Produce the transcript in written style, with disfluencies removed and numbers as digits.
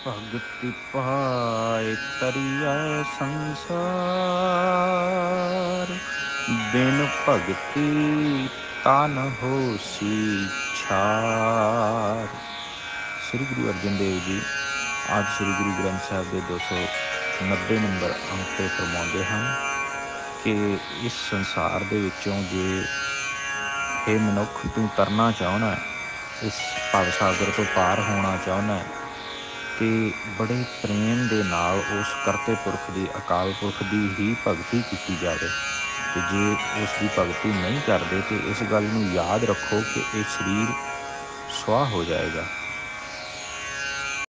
भगति पाए तरिया संसार, बिन भगति तान होसी छार। श्री गुरु अर्जन देव जी आज श्री गुरु ग्रंथ साहब के 290 नंबर अंक ते फरमाते हैं कि इस संसार दे विचों जे हे मनुख तू तरना चाहना है, इस भवसागर तो पार होना चाहना है, तो बड़े प्रेम दे नाल उस करते पुरख की अकाल पुरख की ही भगती की जाए। तो जे उसकी भगती नहीं करते तो इस गल नूं याद रखो कि यह शरीर सुआह हो जाएगा।